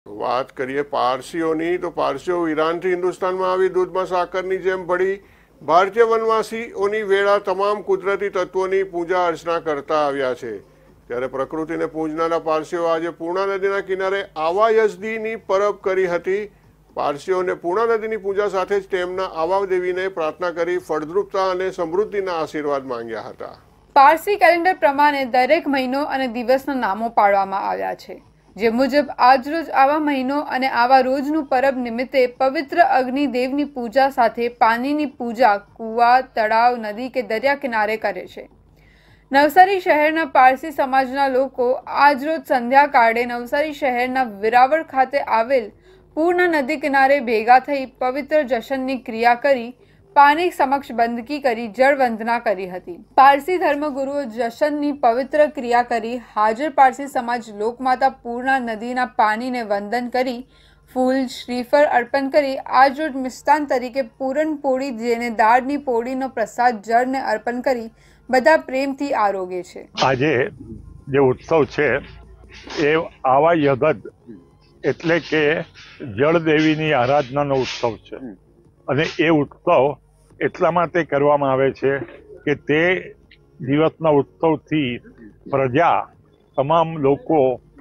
વાત કરીએ પારસીઓની તો પારસીઓ ઈરાનથી હિન્દુસ્તાનમાં આવી દૂધમાં સાકરની જેમ ભળી ભારતીય વનવાસીઓની વેળા તમામ કુદરતી તત્વોની પૂજા અર્ચના કરતા આવ્યા છે। ત્યારે પ્રકૃતિને પૂજનારા પારસીઓ આજે પૂર્ણા નદીના કિનારે આવા યઝદીની પરબ કરી હતી। પારસીઓને પૂર્ણા નદીની પૂજા સાથે જ તેમના આવા દેવીને પ્રાર્થના કરી ફળદ્રુપતા અને સમૃદ્ધિના આશીર્વાદ માંગ્યા હતા। પારસી કેલેન્ડર પ્રમાણે દરેક મહિનો અને દિવસના નામો પાડવામાં આવ્યા છે, જે મુજબ આજરોજ આવા મહિનો અને આવા રોજનું પરબ નિમિત્તે પવિત્ર અગ્નિદેવની પૂજા સાથે પાણીની પૂજા કૂવા, તળાવ, નદી કે દરિયા કિનારે કરે છે। નવસારી શહેરના પારસી સમાજના લોકો આજરોજ સંધ્યાકાળે નવસારી શહેરના વિરાવળ ખાતે આવેલ પૂર્ણા નદી કિનારે ભેગા થઈ પવિત્ર જશનની ક્રિયા કરી પાણી સમક્ષ બંદકી કરી જળ વંદના કરી હતી। પારસી ધર્મગુરુઓ જશનની પવિત્ર ક્રિયા કરી હાજર પારસી સમાજ લોકમાતા પૂર્ણા નદીના પાણીને વંદન કરી ફૂલ શ્રીફળ અર્પણ કરી આજરોજ મિષ્ટાન તરીકે પૂરણપોળી જેને દાળની પોળીનો પ્રસાદ જળને અર્પણ કરી બધા પ્રેમથી આરોગે છે। આજે જે ઉત્સવ છે એ આવા યગદ એટલે કે જળદેવીની આરાધનાનો ઉત્સવ છે અને એ ઉત્સવ એટલા માટે કરવામાં આવે છે કે તે દિવસના ઉત્સવથી પ્રજા તમામ લોકો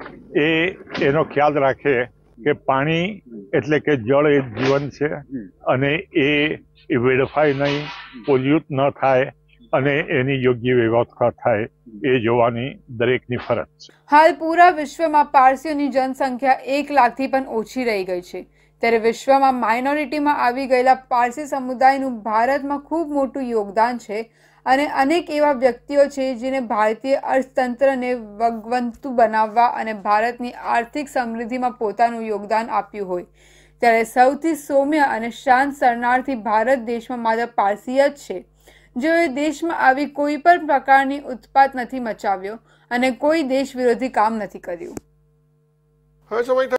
એનો ખ્યાલ રાખે કે પાણી એટલે કે જળ એ જીવન છે અને એ વેડફાય નહીં, પોલ્યુટ ન થાય અને એની યોગ્ય વ્યવસ્થા થાય એ જોવાની દરેકની ફરજ છે। હાલ પૂરા વિશ્વમાં પારસીઓની જનસંખ્યા 1 લાખથી પણ ઓછી રહી ગઈ છે, ત્યારે વિશ્વમાં માઇનોરિટીમાં આવી ગયેલા પારસી સમુદાયનું ભારતમાં ખૂબ મોટું યોગદાન છે અને અનેક એવા વ્યક્તિઓ છે જેને ભારતીય અર્થતંત્રને વગવંતુ બનાવવા અને ભારતની આર્થિક સમૃદ્ધિમાં પોતાનું યોગદાન આપ્યું હોય, ત્યારે સૌથી સૌમ્ય અને શાંત શરણાર્થી ભારત દેશમાં માત્ર પારસી જ છે, જેઓએ દેશમાં આવી કોઈ પણ પ્રકારની ઉત્પાત નથી મચાવ્યો અને કોઈ દેશ વિરોધી કામ નથી કર્યું। હવે સમય